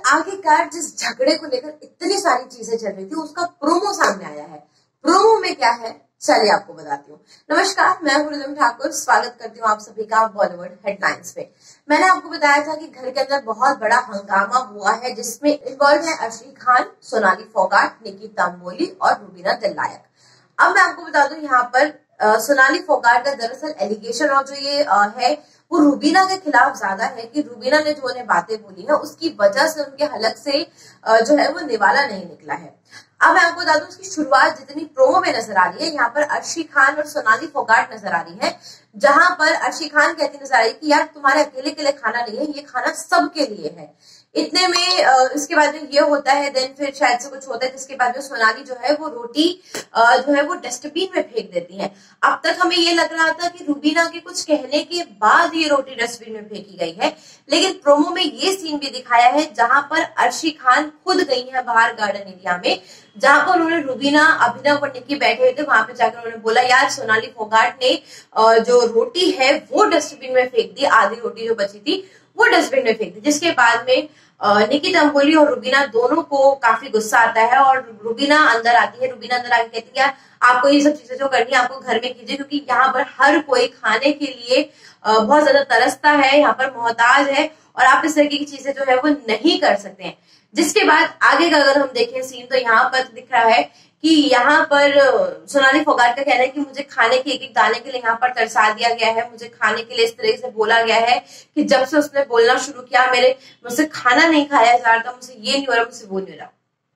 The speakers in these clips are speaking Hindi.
आखिरकार जिस झगड़े को लेकर इतनी सारी चीजें चल रही थी उसका प्रोमो सामने आया है। प्रोमो में क्या है चलिए आपको बताती हूँ। नमस्कार, मैं हूँ रजम ठाकुर, स्वागत करती हूँ आप सभी का बॉलीवुड हेडलाइंस पे। मैंने आपको बताया था कि घर के अंदर बहुत बड़ा हंगामा हुआ है जिसमें इन्वॉल्व है अर्शी खान, सोनाली फोगाट, निकिता अंबोली और रूबीना दिलायक। अब मैं आपको बता दूं यहाँ पर सोनाली फोगाट का दरअसल एलिगेशन और जो ये है वो रूबीना के खिलाफ ज्यादा है कि रूबीना ने जो उन्हें बातें बोली है उसकी वजह से उनके हलक से जो है वो निवाला नहीं निकला है। अब मैं आपको बता दूं उसकी शुरुआत जितनी प्रोमो में नजर आ रही है, यहाँ पर अर्शी खान और सोनाली फोगाट नजर आ रही है, जहां पर अर्शी खान कहती नजर आ रही है कि यार तुम्हारे अकेले के लिए खाना नहीं है, ये खाना सबके लिए है। इतने में इसके बाद में ये होता है, देन फिर शायद से कुछ होता है जिसके बाद में सोनाली जो है वो रोटी जो है वो डस्टबिन में फेंक देती है। अब तक हमें ये लग रहा था कि रूबीना के कुछ कहने के बाद ये रोटी डस्टबिन में फेंकी गई है, लेकिन प्रोमो में ये सीन भी दिखाया है जहां पर अर्शी खान खुद गई है बाहर गार्डन एरिया में, जहां पर उन्होंने रूबीना, अभिनव और निक्की बैठे हुए थे, वहां पे जाकर उन्होंने बोला यार सोनाली फोगाट ने जो रोटी है वो डस्टबिन में फेंक दी, आधी रोटी जो बची थी वो डस्टबिन में फेंक दी। जिसके बाद में निकिता अंबोली और रूबीना दोनों को काफी गुस्सा आता है और रूबीना अंदर आती है। रूबीना अंदर आके कहती है आपको ये सब चीजें जो करनी है आपको घर में कीजिए, क्योंकि यहाँ पर हर कोई खाने के लिए बहुत ज्यादा तरसता है, यहाँ पर मोहताज है और आप इस तरीके की चीजें जो है वो नहीं कर सकते हैं। जिसके बाद आगे का अगर हम देखें सीन तो यहाँ पर दिख रहा है कि यहाँ पर सोनाली फोगाट का कहना है कि मुझे खाने के एक एक दाने के लिए यहाँ पर तरसा दिया गया है, मुझे खाने के लिए इस तरह से बोला गया है कि जब से उसने बोलना शुरू किया मुझसे खाना नहीं खाया जा रहा था, मुझसे ये नहीं हो रहा, मुझसे वो नहीं हो रहा।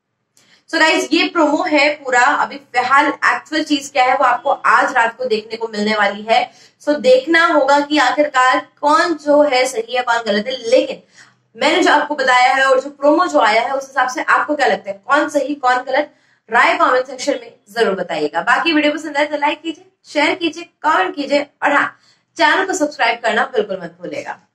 सो गाइज ये प्रोमो है पूरा। अभी फिलहाल एक्चुअल चीज क्या है वो आपको आज रात को देखने को मिलने वाली है। सो देखना होगा कि आखिरकार कौन जो है सही है कौन गलत है। लेकिन मैंने जो आपको बताया है और जो प्रोमो जो आया है उस हिसाब से आपको क्या लगता है कौन सही कौन गलत, राय कमेंट सेक्शन में जरूर बताइएगा। बाकी वीडियो पसंद आए तो लाइक कीजिए, शेयर कीजिए, कमेंट कीजिए और हाँ, चैनल को सब्सक्राइब करना बिल्कुल मत भूलिएगा।